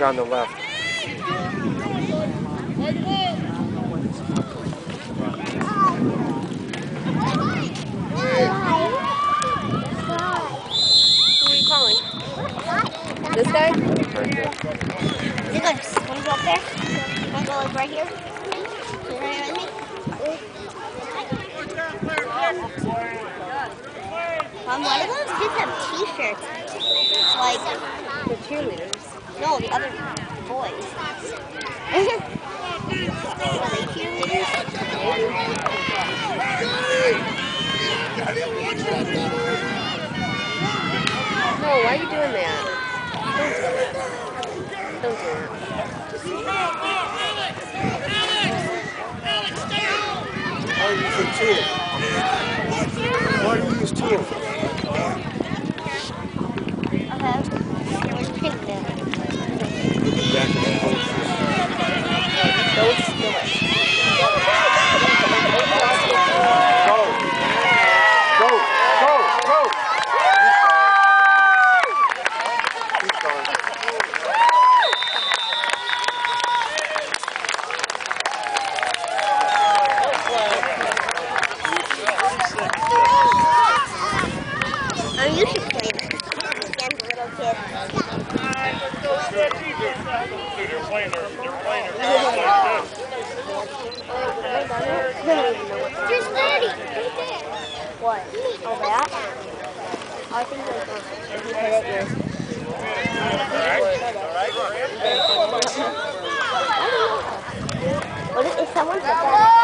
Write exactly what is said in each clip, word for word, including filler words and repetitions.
on the left. Who are you calling? This guy? Is it good? Want to go up there? Want to go like right here? Right with me? Um, why do those kids have t-shirts? Like The cheerleaders. no, the other boys. Are they cheerleaders? No, why are you doing that? Don't do that. Why do you use two? Why do you use two? Okay. Where's pink then? Back of the post. Don't spill it. Go! Go! Go! Go! Keep going. Oh, you should play against little kids. They're playing their, they're playing their There's thirty. What? Oh, that? Oh, I think there's one. If you hit it, you're... What if, if someone put that?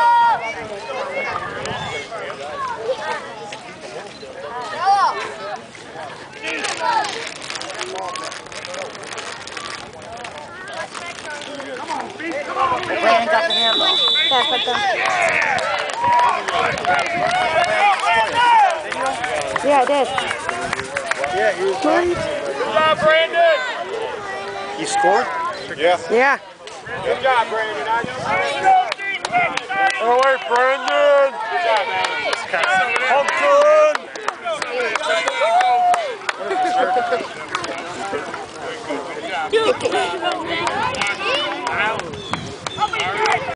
Brandon got the handle. Yeah, put the... Yeah, I did. Yeah, he was right. Good job, Brandon! He scored? Yeah. Yeah. Good job, Brandon. Oh, wait, Brandon! Good job, man. Pumpkin! Kick it.